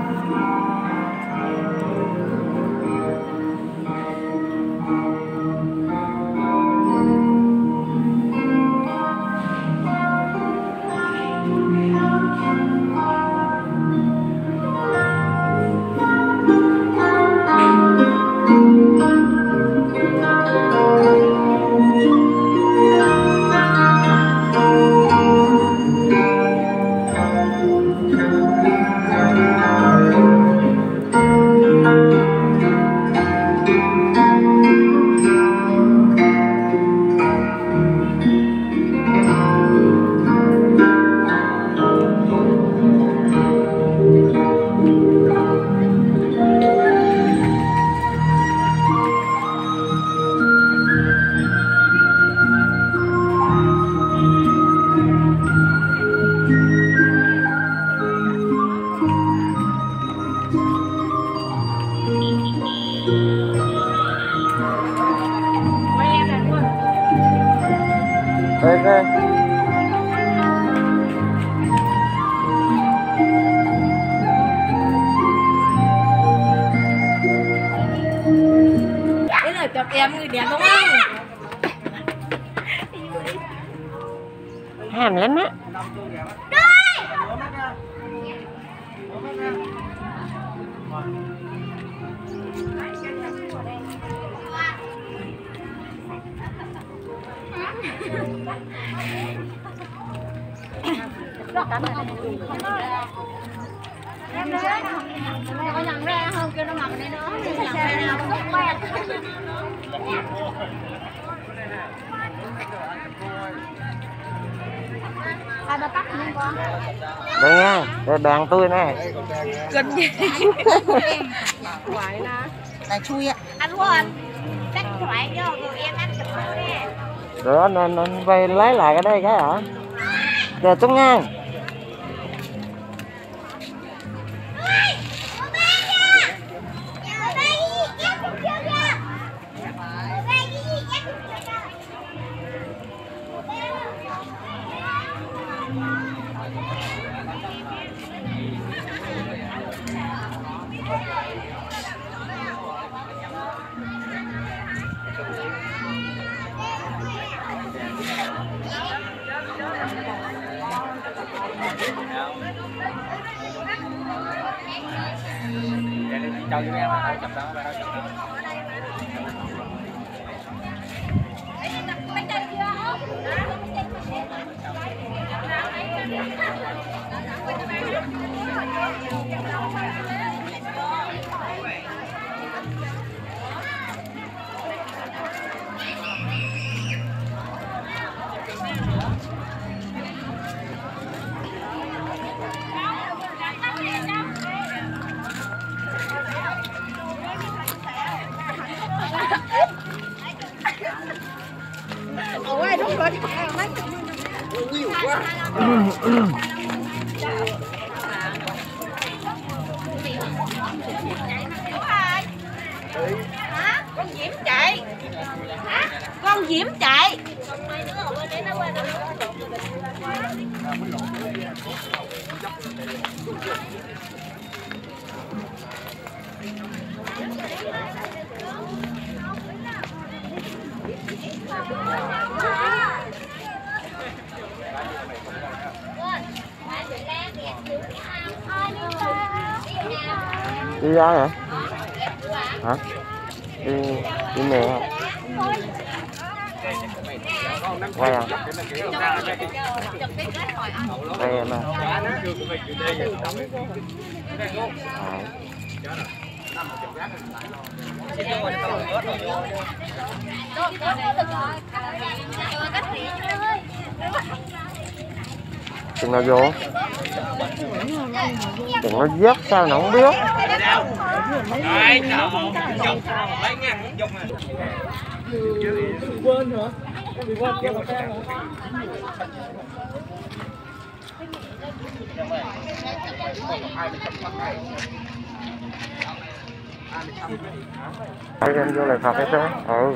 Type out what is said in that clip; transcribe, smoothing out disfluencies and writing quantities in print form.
Chọc em người đẹp đúng không? Hàm lắm á. Em đấy, có nhận ra không? Kêu nó mặc ở đây nữa. Nhận ra nào? Hai ba tắc luôn con. Đây nha, đây bàn tôi nè. Kinh gì? Ngoại nè. Này chui ạ. Anh của anh. Tắt thoại cho người em ăn chụp nè. Rồi nên quay lấy lại cái đây cái hả? Chờ chút nha. Chào chúng em là chụp đó, chụp đó. Ôi đúng rồi. Nhiều quá. Hả? Con Diễm chạy. Hả? Con Diễm chạy. Đi ra hả? Hả? Đi mẹ hả? Quay à? Quay em à? Chừng nào vô? Chừng nó dớt sao nó không biết. Quên hả? Bị quên kéo một trang hả? Phải đem vô lại Phật hay sao? Ừ.